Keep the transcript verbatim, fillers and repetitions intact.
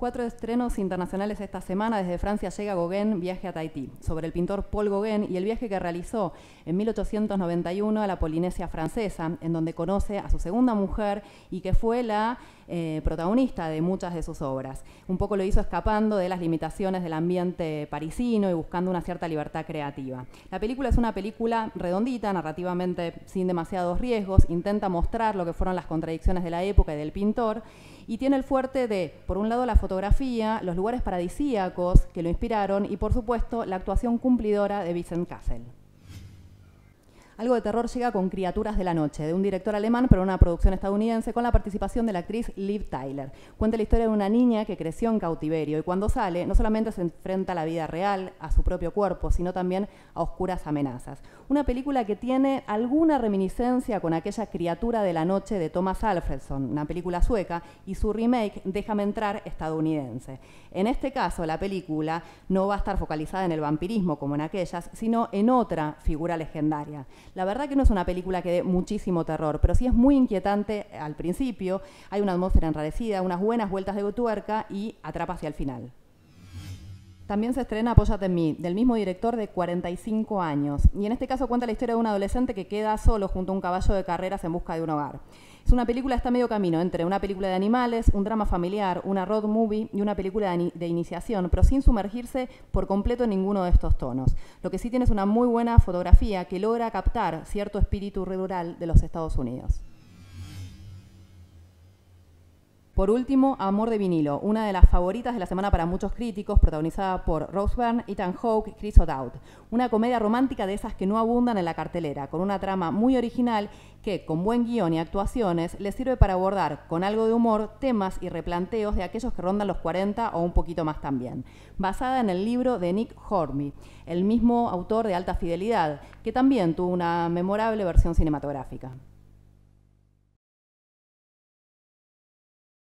Cuatro estrenos internacionales esta semana. Desde Francia llega Gauguin, Viaje a Tahití, sobre el pintor Paul Gauguin y el viaje que realizó en mil ochocientos noventa y uno a la Polinesia francesa, en donde conoce a su segunda mujer y que fue la eh, protagonista de muchas de sus obras. Un poco lo hizo escapando de las limitaciones del ambiente parisino y buscando una cierta libertad creativa. La película es una película redondita, narrativamente sin demasiados riesgos, intenta mostrar lo que fueron las contradicciones de la época y del pintor, y tiene el fuerte de, por un lado, la fotografía, los lugares paradisíacos que lo inspiraron y, por supuesto, la actuación cumplidora de Vincent Cassel. Algo de terror llega con Criaturas de la Noche, de un director alemán, pero una producción estadounidense, con la participación de la actriz Liv Tyler. Cuenta la historia de una niña que creció en cautiverio y cuando sale, no solamente se enfrenta a la vida real, a su propio cuerpo, sino también a oscuras amenazas. Una película que tiene alguna reminiscencia con aquella Criatura de la Noche de Thomas Alfredson, una película sueca, y su remake, Déjame entrar, estadounidense. En este caso, la película no va a estar focalizada en el vampirismo como en aquellas, sino en otra figura legendaria. La verdad que no es una película que dé muchísimo terror, pero sí es muy inquietante al principio, hay una atmósfera enrarecida, unas buenas vueltas de tuerca y atrapa hacia el final. También se estrena Apóyate en mí, del mismo director de cuarenta y cinco años, y en este caso cuenta la historia de un adolescente que queda solo junto a un caballo de carreras en busca de un hogar. Es una película, está medio camino entre una película de animales, un drama familiar, una road movie y una película de, de iniciación, pero sin sumergirse por completo en ninguno de estos tonos. Lo que sí tiene es una muy buena fotografía que logra captar cierto espíritu rural de los Estados Unidos. Por último, Amor de vinilo, una de las favoritas de la semana para muchos críticos, protagonizada por Rose Byrne, Ethan Hawke y Chris O'Dowd. Una comedia romántica de esas que no abundan en la cartelera, con una trama muy original que, con buen guión y actuaciones, le sirve para abordar con algo de humor temas y replanteos de aquellos que rondan los cuarenta o un poquito más también. Basada en el libro de Nick Hornby, el mismo autor de Alta Fidelidad, que también tuvo una memorable versión cinematográfica.